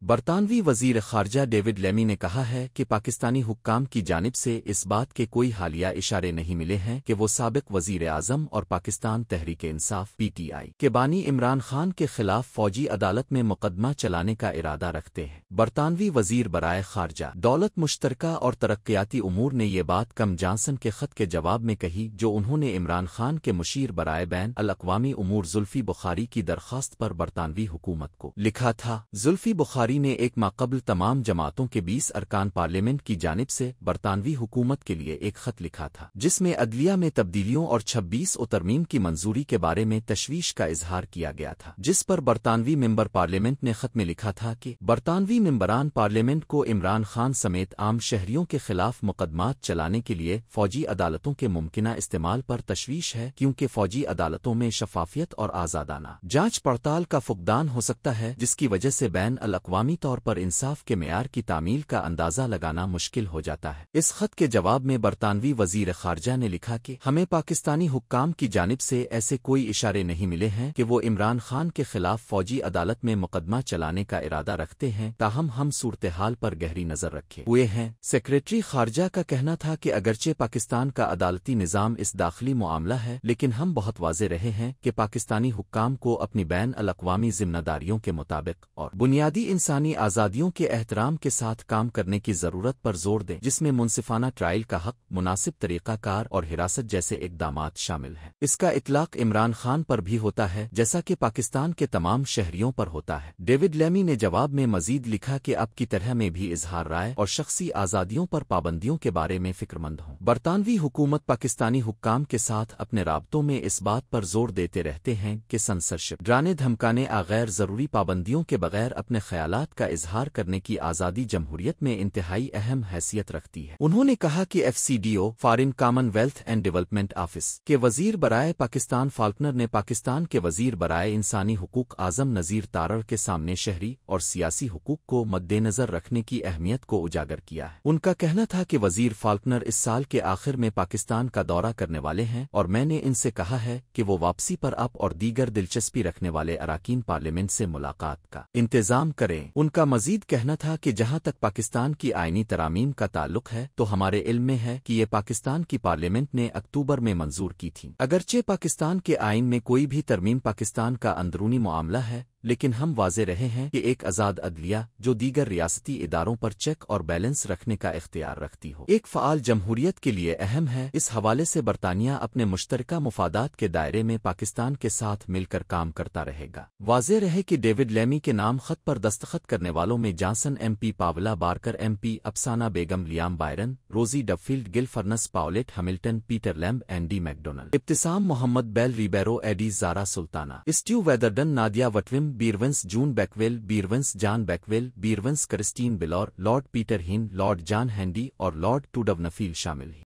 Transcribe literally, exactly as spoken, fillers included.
برطانوی وزیر خارجہ ڈیوڈ لیمی نے کہا ہے کہ پاکستانی حکام کی جانب سے اس بات کے کوئی حالیہ اشارے نہیں ملے ہیں کہ وہ سابق وزیر اعظم اور Pakistan Tehreek Insaf P T I کے بانی عمران خان کے خلاف فوجی عدالت میں مقدمہ چلانے کا ارادہ رکھتے ہیں۔ برطانوی وزیر برائے خارجہ دولت مشترکہ اور ترقیاتی امور نے یہ بات کم جانسن کے خط کے جواب میں کہی جو انہوں نے عمران خان کے مشیر برائے بین الاقوامی امور زلفی بخاری کی درخواست پر برطانوی حکومت کو لکھا تھا۔ زلفی بخاری نے ایک ماہ قبل تمام جماعتوں کے بیس ارکان پارلیمنٹ کی جانب سے برطانوی حکومت کے لیے ایک خط لکھا تھا جس میں عدلیہ میں تبدیلیوں اور چھبیس و ترمیم کی منظوری کے بارے میں تشویش کا اظہار کیا گیا تھا، جس پر برطانوی ممبر پارلیمنٹ نے خط میں لکھا تھا کہ برطانوی ممبران پارلیمنٹ کو عمران خان سمیت عام شہریوں کے خلاف مقدمات چلانے کے لیے فوجی عدالتوں کے ممکنہ استعمال پر تشویش ہے، کیونکہ فوجی عدالتوں میں شفافیت اور آزادانہ جانچ پڑتال کا فقدان ہو سکتا ہے، جس کی وجہ سے بین الاقوامی طور پر انصاف کے معیار کی تعمیل کا اندازہ لگانا مشکل ہو جاتا ہے۔ اس خط کے جواب میں برطانوی وزیر خارجہ نے لکھا کہ ہمیں پاکستانی حکام کی جانب سے ایسے کوئی اشارے نہیں ملے ہیں کہ وہ عمران خان کے خلاف فوجی عدالت میں مقدمہ چلانے کا ارادہ رکھتے ہیں، تاہم ہم صورتحال پر گہری نظر رکھے ہوئے ہیں۔ سیکریٹری خارجہ کا کہنا تھا کہ اگرچہ پاکستان کا عدالتی نظام اس داخلی معاملہ ہے، لیکن ہم بہت واضح رہے ہیں کہ پاکستانی حکام کو اپنی بین الاقوامی ذمہ داریوں کے مطابق اور بنیادی انسانی آزادیوں کے احترام کے ساتھ کام کرنے کی ضرورت پر زور دیں، جس میں منصفانہ ٹرائل کا حق، مناسب طریقہ کار اور حراست جیسے اقدامات شامل ہیں۔ اس کا اطلاق عمران خان پر بھی ہوتا ہے، جیسا کہ پاکستان کے تمام شہریوں پر ہوتا ہے۔ ڈیوڈ لیمی نے جواب میں مزید لکھا کہ اب کی طرح میں بھی اظہار رائے اور شخصی آزادیوں پر پابندیوں کے بارے میں فکر مند ہوں۔ برطانوی حکومت پاکستانی حکام کے ساتھ اپنے رابطوں میں اس بات پر زور دیتے رہتے ہیں کہ سنسرشپ، ڈرانے دھمکانے آ غیر ضروری پابندیوں کے بغیر اپنے خیالات کا اظہار کرنے کی آزادی جمہوریت میں انتہائی اہم حیثیت رکھتی ہے۔ انہوں نے کہا کہ F C D O foreign commonwealth and development office کے وزیر برائے پاکستان فالکنر نے پاکستان کے وزیر برائے انسانی حقوق اعظم نذیر تارڑ کے سامنے شہری اور سیاسی حقوق کو مد نظر رکھنے کی اہمیت کو اجاگر کیا ہے۔ ان کا کہنا تھا کہ وزیر فالکنر اس سال کے آخر میں پاکستان کا دورہ کرنے والے ہیں اور میں نے ان سے کہا ہے کہ وہ واپسی پر آپ اور دیگر دلچسپی رکھنے والے اراکین پارلیمنٹ سے ملاقات کا انتظام کریں۔ ان کا مزید کہنا تھا کہ جہاں تک پاکستان کی آئینی ترامیم کا تعلق ہے تو ہمارے علم میں ہے کہ یہ پاکستان کی پارلیمنٹ نے اکتوبر میں منظور کی تھی۔ اگرچہ پاکستان کے آئین میں کوئی بھی ترمیم پاکستان کا اندرونی معاملہ ہے، لیکن ہم واضح رہے ہیں کہ ایک آزاد عدلیہ جو دیگر ریاستی اداروں پر چیک اور بیلنس رکھنے کا اختیار رکھتی ہو، ایک فعال جمہوریت کے لیے اہم ہے۔ اس حوالے سے برطانیہ اپنے مشترکہ مفادات کے دائرے میں پاکستان کے ساتھ مل کر کام کرتا رہے گا۔ واضح رہے کہ ڈیوڈ لیمی کے نام خط پر دستخط کرنے والوں میں جانسن ایم پی، پاولا بارکر ایم پی، Afsana Begum, Liam Byrne, Rosie Duffield Gill, Furniss Paulette Hamilton, Peter Lamb, Andy McDonald, Ibtisam Mohammad, Bell Ribeiro, Addy Zarah Sultana, Steve Witherden, Nadia Whittome, Baroness Joan Bakewell, Baroness Jan Bakewell, Baroness Christine Blower, Lord Peter Hain, Lord John Hendy اور Lord ٹوڈونفیل شامل ہیں۔